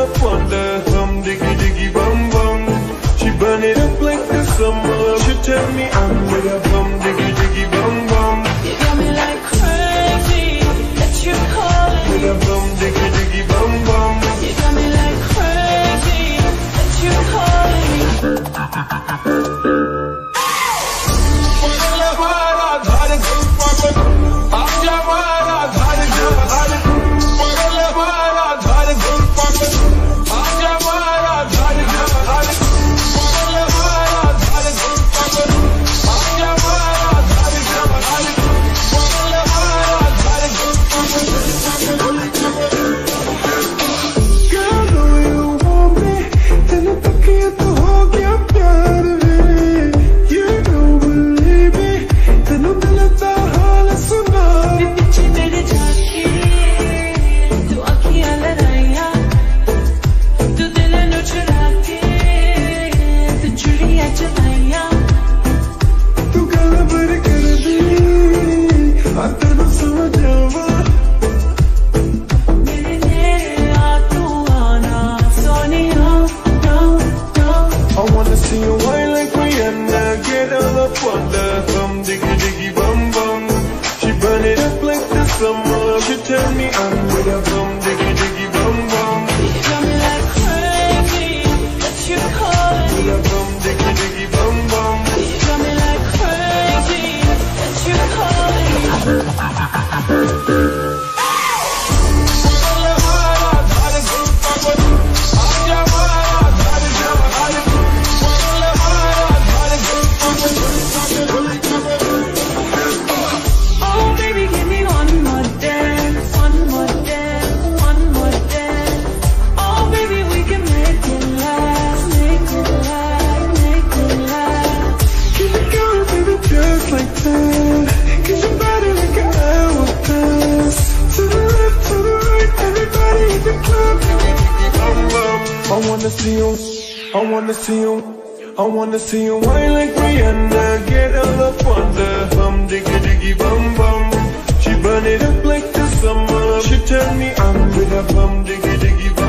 up on the hum diggy diggy bum bum. She burn it up like the summer. She tell me I'm with a bum diggy diggy bum bum. You got me like crazy that you're calling with a bum diggy diggy bum bum. You got me like crazy that you're calling summer. She tell me I'm with a bum diggy diggy bum bum. You got me like crazy that you're calling with a bum diggy diggy bum bum. You got me like crazy that you're calling I wanna see you, I wanna see you whine like Rihanna. Get all up on the hum diggy diggy bum bum. She burn it up like the summer. She tell me I'm with a bum diggy diggy bum.